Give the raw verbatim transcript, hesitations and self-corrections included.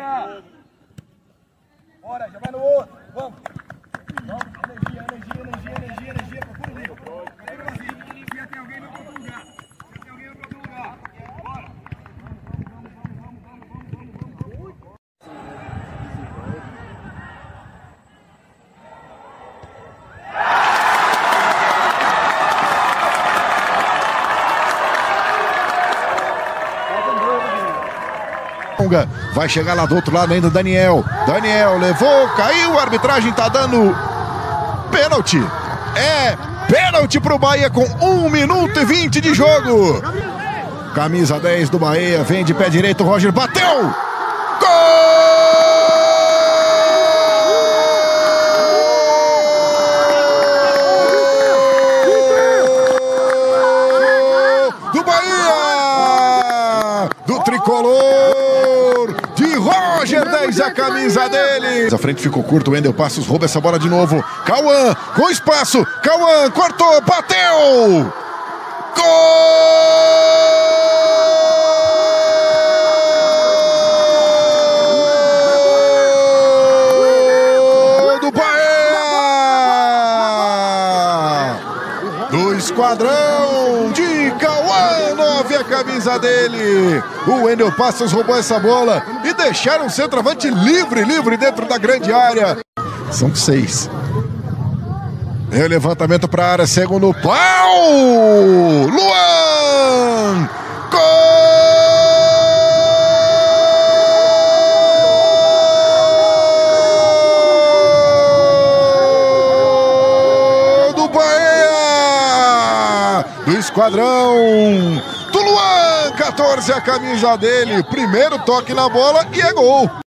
Bora! Bora, já vai no outro. Vamos. Vamos. Energia, energia, energia, energia, energia. Procura o livro. Pega vazio. Já tem alguém no outro lugar. Já tem alguém no outro lugar. Bora. Vamos, vamos, vamos, vamos, vamos, vamos, vamos, vamos, vamos. Vai chegar lá do outro lado ainda Daniel. Daniel levou, caiu, a arbitragem tá dando pênalti. É pênalti pro Bahia com um minuto e vinte de jogo. Camisa dez do Bahia, vem de pé direito, Roger bateu. Gol! Do Bahia! Do tricolor! De Roger dez, a camisa dele. A frente ficou curto, o Wendel Passos rouba essa bola de novo. Cauã com espaço. Cauã cortou, bateu. Gol do Bahia! Do esquadrão de Cauã, nove, a camisa dele. O Wendel Passos roubou essa bola e deixaram o centroavante livre, livre dentro da grande área. São seis. Vem o levantamento para a área, segundo pau. Luan! Gol do Bahia! Do esquadrão do Luan, quatorze, a camisa dele. Primeiro toque na bola e é gol.